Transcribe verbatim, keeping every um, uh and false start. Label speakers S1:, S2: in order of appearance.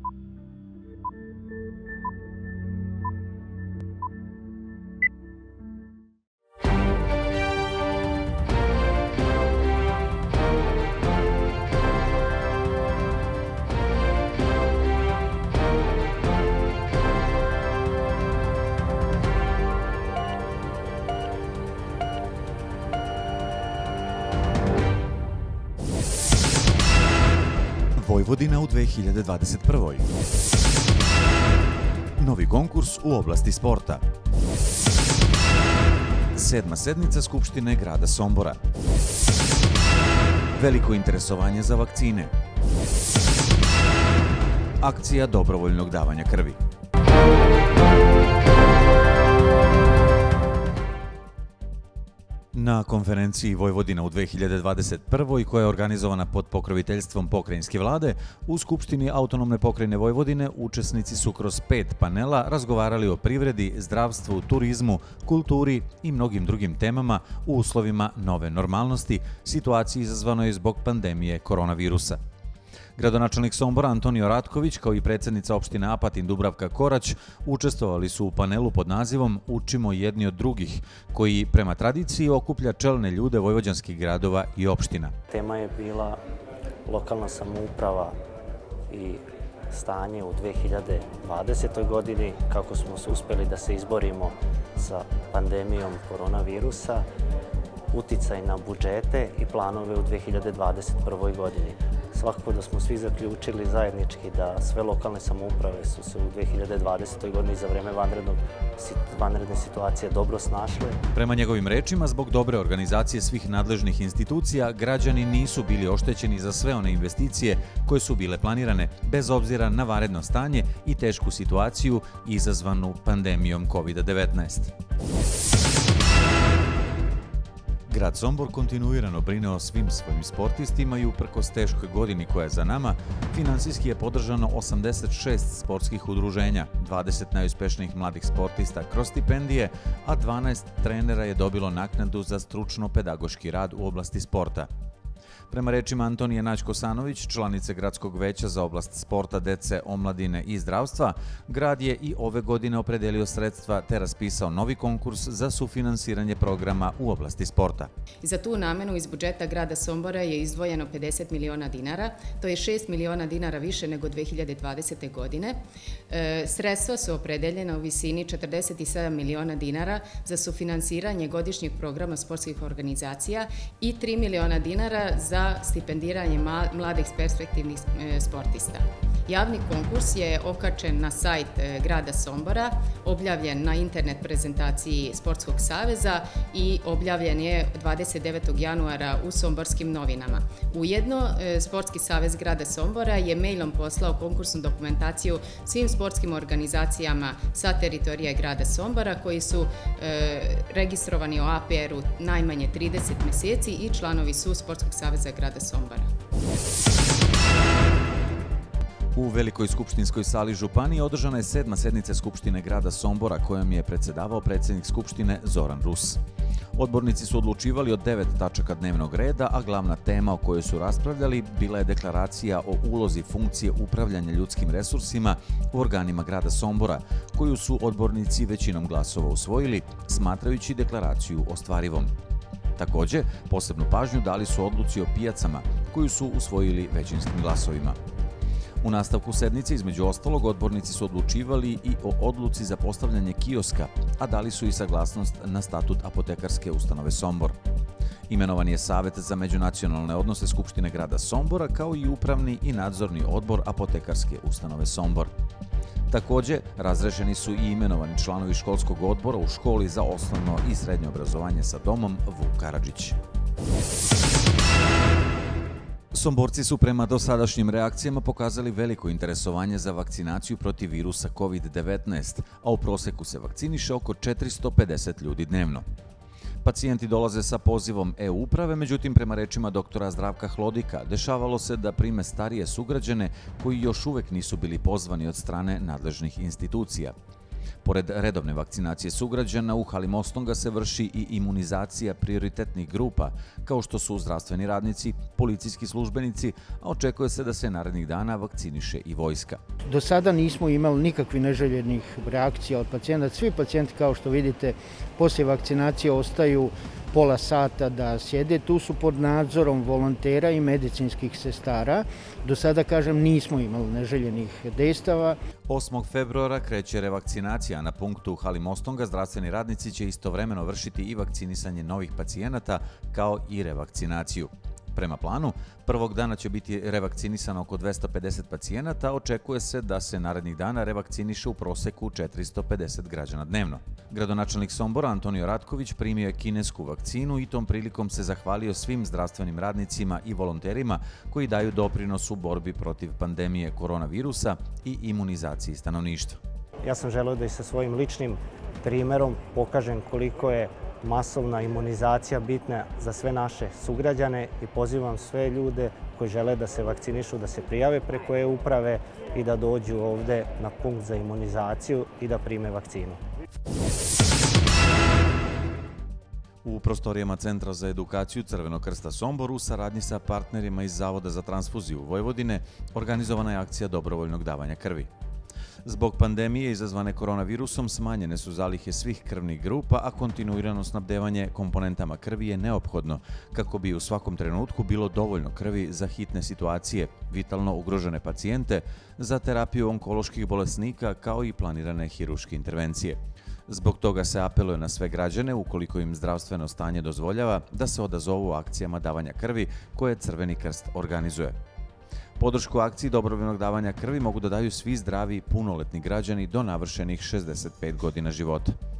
S1: Vojvodina u dve hiljade dvadeset prvoj. Novi konkurs u oblasti sporta. Sedma sednica Skupštine grada Sombora. Veliko interesovanje za vakcine. Akcija dobrovoljnog davanja krvi. Na konferenciji Vojvodina u dve hiljade dvadeset prvoj, koja je organizovana pod pokroviteljstvom pokrajinske vlade, u Skupštini autonomne pokrajine Vojvodine učesnici su kroz pet panela razgovarali o privredi, zdravstvu, turizmu, kulturi i mnogim drugim temama u uslovima nove normalnosti, situaciji izazvanoj zbog pandemije koronavirusa. Gradonačelnik Sombora Antonio Ratković kao i predsjednica opštine Apatin Dubravka Korać učestvovali su u panelu pod nazivom Učimo jedni od drugih, koji prema tradiciji okuplja čelne ljude vojvođanskih gradova i opština.
S2: Tema je bila lokalna samouprava i stanje u dve hiljade dvadesetoj godini, kako smo se uspjeli da se izborimo sa pandemijom koronavirusa, uticaj na budžete i planove u dve hiljade dvadeset prvoj godini. Svakako da smo svi zaključili zajednički da sve lokalne samouprave su se u dve hiljade dvadesetoj godini za vreme vanredne situacije dobro snašle.
S1: Prema njegovim rečima, zbog dobre organizacije svih nadležnih institucija, građani nisu bili oštećeni za sve one investicije koje su bile planirane, bez obzira na vanredno stanje i tešku situaciju izazvanu pandemijom kovid devetnaest. Grad Sombor kontinuirano brine o svim svojim sportistima i uprkos teškoj godini koja je za nama, finansijski je podržano osamdeset šest sportskih udruženja, dvadeset najuspešnijih mladih sportista kroz stipendije, a dvanaest trenera je dobilo naknadu za stručno-pedagoški rad u oblasti sporta. Prema rečima Antonije Nađ-Kosanović, članice Gradskog veća za oblast sporta, dece, omladine i zdravstva, grad je i ove godine opredelio sredstva te raspisao novi konkurs za sufinansiranje programa u oblasti sporta.
S3: Za tu namenu iz budžeta grada Sombora je izdvojeno pedeset miliona dinara, to je šest miliona dinara više nego dve hiljade dvadesete. godine. Sredstva su opredeljena u visini četrdeset sedam miliona dinara za sufinansiranje godišnjeg programa sportskih organizacija i tri miliona dinara za stipendiranje mladih perspektivnih sportista. Javni konkurs je okačen na sajt grada Sombora, objavljen na internet prezentaciji Sportskog saveza i objavljen je dvadeset devetog januara u Somborskim novinama. Ujedno, Sportski savez grada Sombora je mailom poslao konkursnu dokumentaciju svim sportskim organizacijama sa teritorije grada Sombora koji su registrovani u A P R-u najmanje trideset meseci i članovi su Sportskog saveza grada Sombora.
S1: U Velikoj skupštinskoj sali Županije održana je sedma sednica Skupštine grada Sombora kojom je predsjedavao predsjednik Skupštine Zoran Rus. Odbornici su odlučivali o devet tačaka dnevnog reda, a glavna tema o kojoj su raspravljali bila je deklaracija o ulozi funkcije upravljanja ljudskim resursima u organima grada Sombora, koju su odbornici većinom glasova usvojili, smatrajući deklaraciju ostvarivom. Također, posebnu pažnju dali su odluci o pijacama, koju su usvojili većinskim glasovima. U nastavku sednice, između ostalog, odbornici su odlučivali i o odluci za postavljanje kioska, a dali su i saglasnost na statut apotekarske ustanove Sombor. Imenovan je Savet za međunacionalne odnose Skupštine grada Sombora, kao i upravni i nadzorni odbor apotekarske ustanove Sombor. Također, razrešeni su i imenovani članovi školskog odbora u školi za osnovno i srednje obrazovanje sa domom Vuk Karadžić. Somborci su prema dosadašnjim reakcijama pokazali veliko interesovanje za vakcinaciju protiv virusa kovid devetnaest, a u proseku se vakciniše oko četiristo pedeset ljudi dnevno. Pacijenti dolaze sa pozivom e-uprave, međutim, prema rečima doktora Zdravka Hlodika, dešavalo se da prime starije sugrađane koji još uvek nisu bili pozvani od strane nadležnih institucija. Pored redovne vakcinacije sugrađana, u hali Mostonga se vrši i imunizacija prioritetnih grupa, kao što su zdravstveni radnici, policijski službenici, a očekuje se da se narednih dana vakciniše i vojska.
S4: Do sada nismo imali nikakvih neželjenih reakcija od pacijenata. Svi pacijenti, kao što vidite, poslije vakcinacije ostaju pola sata da sjede. Tu su pod nadzorom volontera i medicinskih sestara. Do sada, kažem, nismo imali neželjenih dejstava.
S1: osmog februara kreće revakcinacija. Na punktu u hali Mostonga zdravstveni radnici će istovremeno vršiti i vakcinisanje novih pacijenata, kao i revakcinaciju. Prema planu, prvog dana će biti revakcinisano oko dvesta pedeset pacijenata, očekuje se da se narednih dana revakciniše u proseku četiristo pedeset građana dnevno. Gradonačelnik Sombora Antonio Ratković primio je kinesku vakcinu i tom prilikom se zahvalio svim zdravstvenim radnicima i volonterima koji daju doprinos u borbi protiv pandemije koronavirusa i imunizaciji stanovništva.
S2: Ja sam želeo da i sa svojim ličnim primerom pokažem koliko je masovna imunizacija bitna za sve naše sugrađane i pozivam sve ljude koji žele da se vakcinišu, da se prijave preko e-uprave i da dođu ovde na punkt za imunizaciju i da prime vakcinu.
S1: U prostorijama Centra za edukaciju Crvenog krsta Sombor u saradnji sa partnerima iz Zavoda za transfuziju Vojvodine organizovana je akcija dobrovoljnog davanja krvi. Zbog pandemije izazvane koronavirusom smanjene su zalihe svih krvnih grupa, a kontinuirano snabdevanje komponentama krvi je neophodno kako bi u svakom trenutku bilo dovoljno krvi za hitne situacije, vitalno ugrožene pacijente, za terapiju onkoloških bolesnika kao i planirane hirurške intervencije. Zbog toga se apeluje na sve građane, ukoliko im zdravstveno stanje dozvoljava, da se odazovu akcijama davanja krvi koje Crveni krst organizuje. Podršku akciji dobrovoljnog davanja krvi mogu da daju svi zdravi punoletni građani do navršenih šezdeset pet godina života.